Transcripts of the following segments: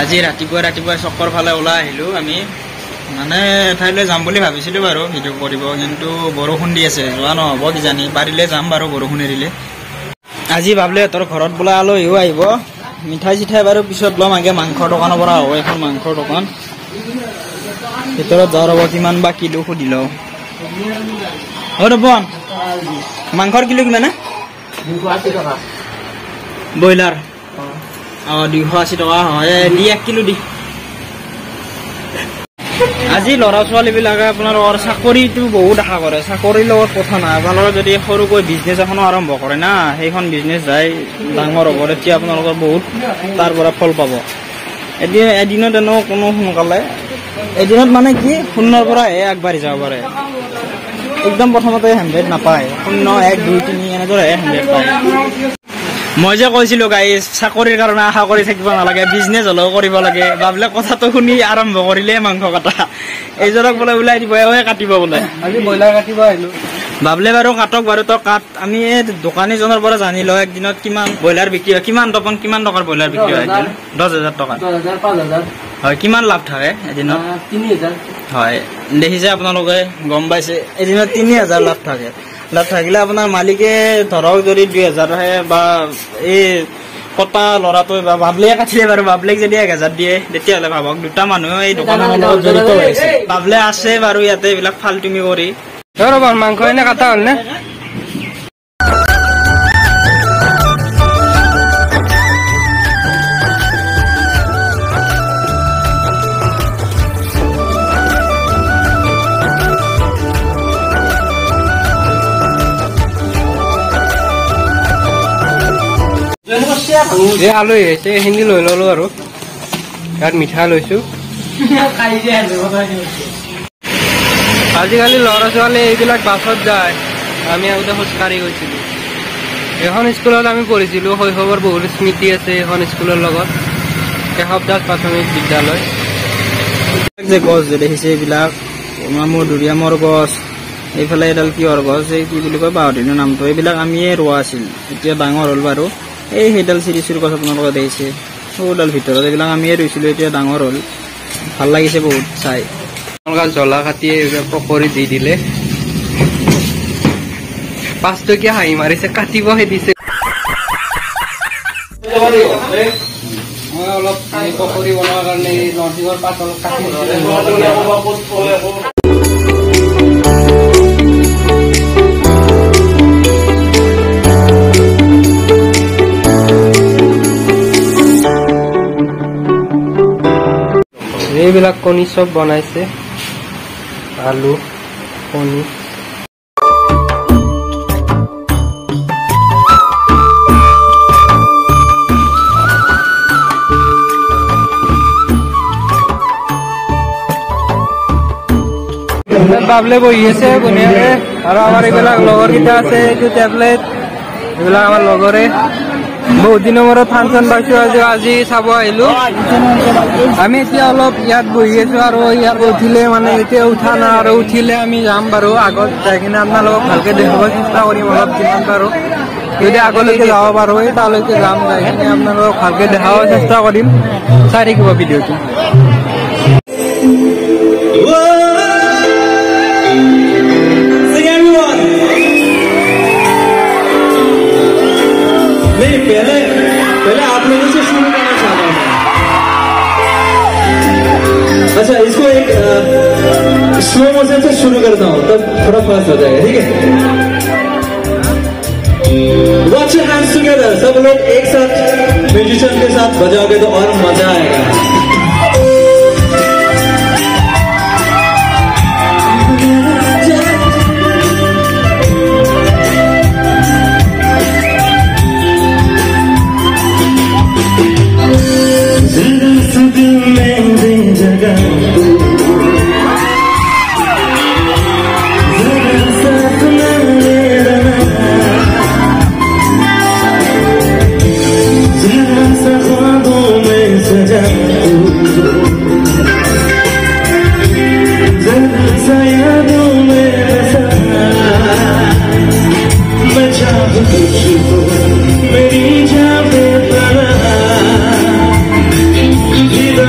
আজি ৰাতিপুৱা চক্কৰ ফালে ওলাই আহিলো আমি মানে ঠাইলৈ যাম বুলি ভাবিছিলো বাৰু ভিডিঅ' কৰিব কিন্তু বৰষুণ দি আছে যোৱা নহ'ব কিজানি পাৰিলে যাম বাৰু বৰষুণ এৰিলে আজি ভাবলে তোৰ ঘৰত বোলা আলহীও আহিব মিঠাই চিঠাই বাৰু পিছত ল'ম আগে মাংসৰ দোকানৰ পৰা হ'ব এখন মাংসৰ দোকান ভিতৰত যাওঁ ৰ'ব কিমান বা কিলো সুধি লওঁ ৰ'বন মাংসৰ কিলো কিমান 280 টকা ব্ৰইলাৰ 280 টকা হয় দি 1 কিলো দি আজি ল'ৰা ছোৱালীবিলাকে আপোনালোকৰ চাকৰিটো বহুত আশা কৰে চাকৰিৰ লগত কথা নাই আপোনালোকে যদি সৰুকৈ বিজনেছ এখনো আৰম্ভ কৰে না সেইখন বিজনেছ যায় ডাঙৰ হ'ব তেতিয়া আপোনালোকৰ বহুত তাৰ পৰা ফল পাব এদিনত এনেও কোনো সোনকালে এদিনত মানে কি 0 পৰা আগবাঢ়ি যাব পাৰে একদম প্ৰথমতে 100 নাপায় 0 1 2 3 এনেদৰে 100 পায় মই যে কৈছিলো গাইজ চাকৰিৰ কাৰণে আশা কৰি থাকিব নালাগে বিজনেছ হ'লেও কৰিব লাগে বাবলে কথাটো শুনি আৰম্ভ কৰিলে মাংস কাটা এইজনক বোলে ওলাই দিব কাটিব বোলে আজি ব্ৰইলাৰ কাটিব আহিলো বাবলে বাৰু কাটক বাৰু তো কাট আমি এই দোকানীজনৰ পৰা জানি লওঁ একদিনত কিমান ব্ৰইলাৰ বিক্ৰী হয় কিমান টকাৰ ব্ৰইলাৰ বিক্ৰী হয় 10,000 টকা 10,000 5,000 হয় কিমান লাভ থাকে এদিনত 3,000 হয় দেখিছে আপোনালোকে গম পাইছে এদিনত 3,000 লাভ থাকে লাভ থাকিলে আপোনাৰ মালিকে ধৰক যদি 2,000 আহে বা এই কটা ল'ৰাটো বা বাবলে কাটিলে বাৰু বাবলেক যদি 1,000 দিয়ে তেতিয়াহ'লে ভাবক দুটা মানুহ এই দোকানৰ লগত জড়িত হৈছে বাবলে আছে বাৰু ইয়াতে এইবিলাক ফালতুমি কৰি ৰ'ব মাংস এনে কাটা হ'ল নে আলহী আহিছে এইখিনি লৈ ললো আৰু ইয়াত মিঠা লৈছো আজিকালি ল'ৰা ছোৱালী এইবিলাক বাছত যায় আমি আগতে খোজকাঢ়ি গৈছিলো এখন স্কুলত আমি পঢ়িছিলো শৈশৱৰ বহুত স্মৃতি আছে এখন স্কুলৰ লগত কেশৱ প্ৰাথমিক বিদ্যালয় যে গছ যে দেখিছে এইবিলাক মধুৰিআমৰ গছ এইফালে এডাল কিহৰ গছ এই কি বুলি কয় বাহদিনৰ নামটো এইবিলাক আমিয়ে ৰোৱা আছিল এতিয়া ডাঙৰ হ'ল বাৰু এই সেইডাল চিৰিচিৰ গছ আপোনালোকে দেখিছে সৰুডাল ভিতৰত এইবিলাক আমিয়ে ৰুইছিলো এতিয়া ডাঙৰ হ'ল ভাল লাগিছে বহুত চাই জ্বলা কাটি পকৰি দি দিলে 5 টকীয়া হাঁহি মাৰিছে কাটিবহে দিছে মই অলপ পকৰি বনোৱাৰ কাৰণে নৰসিংহৰ পাত অলপ কাটি এইবিলাক কণী চব বনাইছে আলু কণী বাবলে বহি আছে ধুনীয়াকে আৰু আমাৰ এইবিলাক লগৰ কেইটা আছে এইটো টেবলেট এইবিলাক আমাৰ লগৰে বহুত দিনৰ মূৰত ফাংচন পাইছো আজি চাব আহিলো আমি এতিয়া অলপ ইয়াত বহি আছো আৰু ইয়াত উঠিলে মানে এতিয়া উঠা নাই আৰু উঠিলে আমি যাম বাৰু আগত যাই কিনে আপোনালোকক ভালকে দেখাব চেষ্টা কৰিম অলপ যিমান পাৰো যদি আগলৈকে যাব পাৰো তালৈকে যাম যাই কিনে আপোনালোকক ভালকে দেখাব চেষ্টা কৰিম চাই থাকিব ভিডিঅ'টো पहले आप लोगों से शुरू करना चाहता हूँ अच्छा इसको एक स्लो मोशन से शुरू करता हूँ तब थोड़ा फास्ट हो जाएगा ठीक है Watch your hands together सब लोग एक साथ म्यूजिशियन के साथ बजाओगे तो और मजा आएगा मेरी जान पे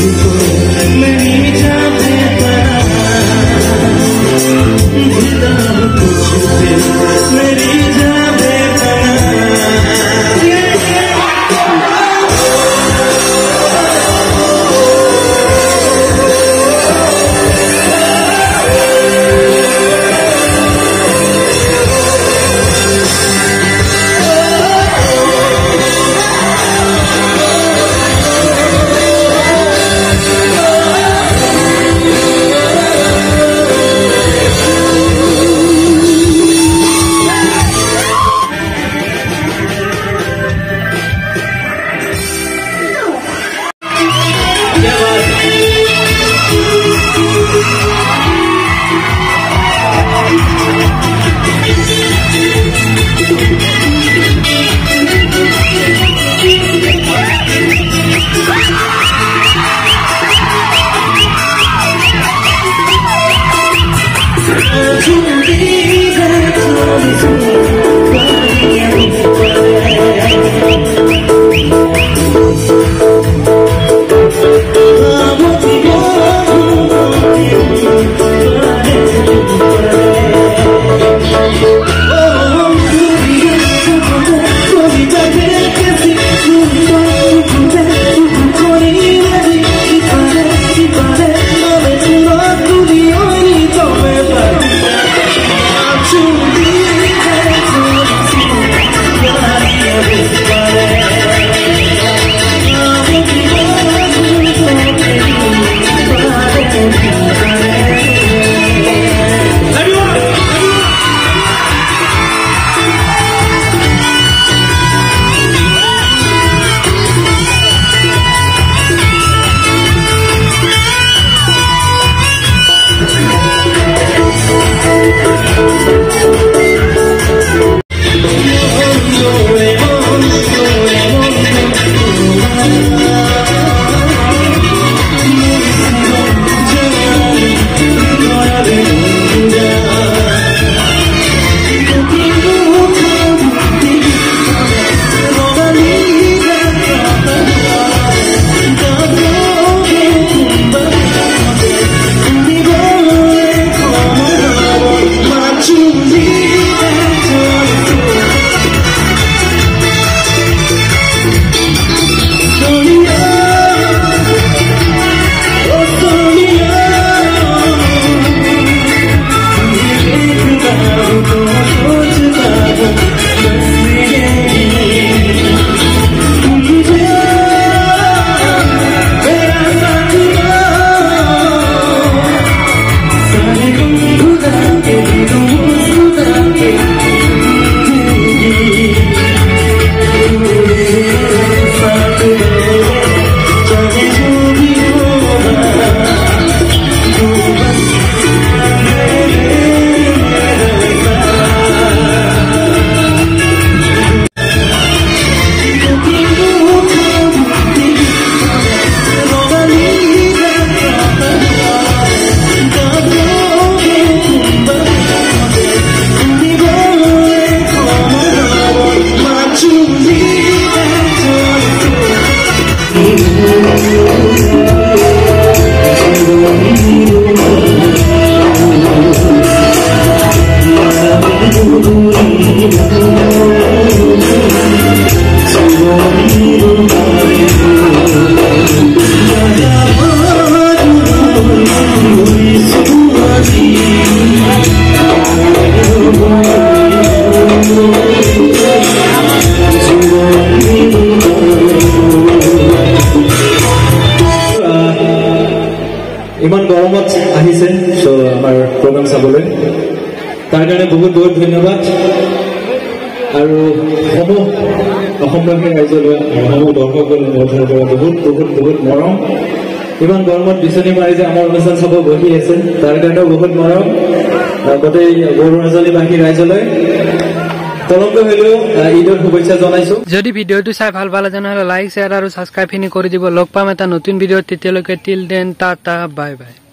ইমান গৰমত আহিছে সো আমাৰ প্ৰগ্ৰাম চাবলৈ তাৰ কাৰণে বহুত বহুত ধন্যবাদ আৰু অসমবাসী ৰাইজলৈ সমূহ দৰ্শকলৈ বহুত বহুত বহুত মৰম ইমান গৰমত বিচনী মাৰি যে আমাৰ অনুষ্ঠান চাব বহি আছে তাৰ কাৰণেও বহুত মৰম গোটেই অৰুণাচলীবাসী ৰাইজলৈ তলমকৈ হলেও ঈদৰ শুভেচ্ছা জনাইছো যদি ভিডিঅ'টো চাই ভাল পালে তেনেহলে লাইক শ্বেয়াৰ আৰু সাবস্ক্ৰাইব কৰি দিব লগ পাম এটা নতুন ভিডিঅ'ত তেতিয়ালৈকে till then tata bye bye